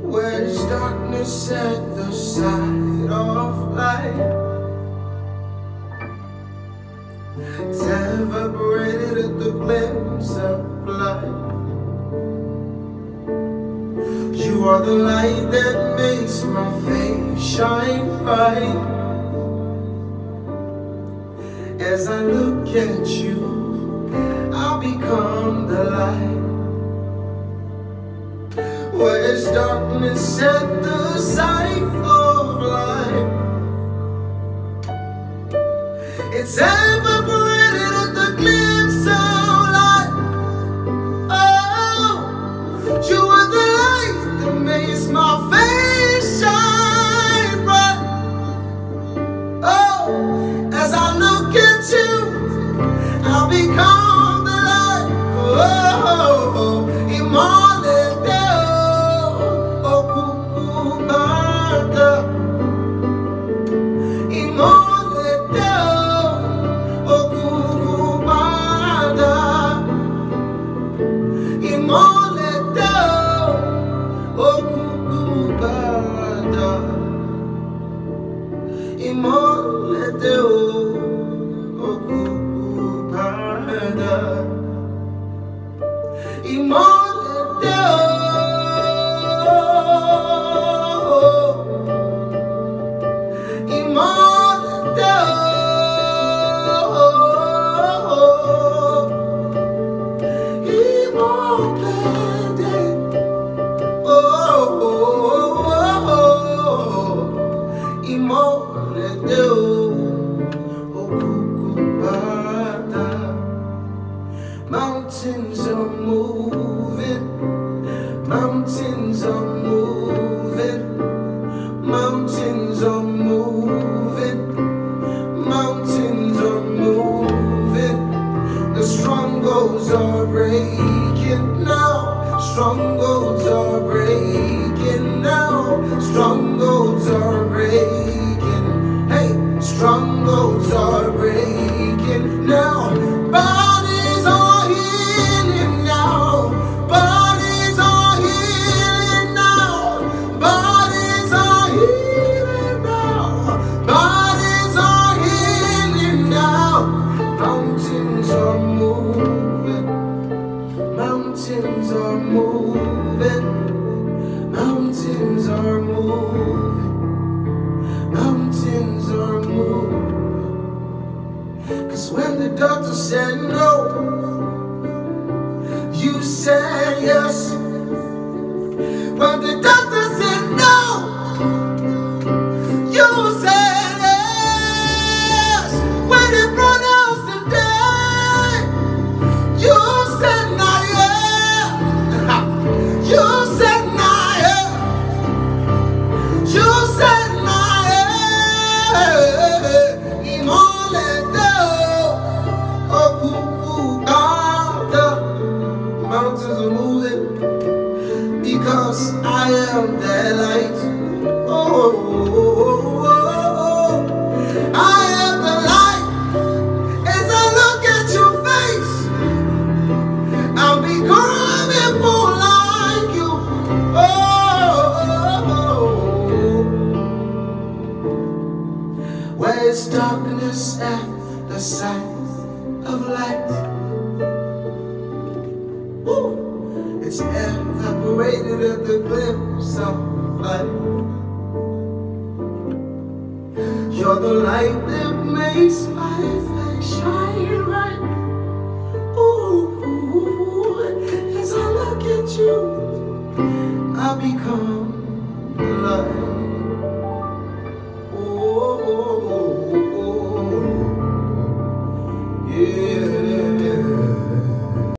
Where's darkness at the side of light? It's evaporated at the glimpse of light. You are the light that makes my face shine bright. As I look at you, I'll become the light. Where's darkness at the sight of light? It's evaporated at the glimpse of light. Oh, you are the light that makes my face shine bright. Oh, as I look at you, I'll become the light. Oh, IMOLE. Mountains are moving, mountains are moving, mountains are moving, mountains are moving. The strongholds are breaking now, strongholds are breaking now, strongholds are breaking. Hey, strongholds are breaking now. Bodies are healing now. Bodies are healing now. Bodies are healing now. Bodies are healing now. Mountains are moving. Mountains are moving. Mountains are moving. Mountains are moving. 'Cause when the doctor said no, you said yes. When the doctor said no, you said yes. When they pronounced the day, you said not yet. You said not yet. You said not yet. IMOLE. Mountains are moving because I am that light. Oh, I am the light. As I look at your face, I'm becoming more like you. Oh, where's darkness at the sight of light? It's evaporated at the glimpse of light. You're the light that makes my face shine bright. Ooh, as I look at you, I become the light.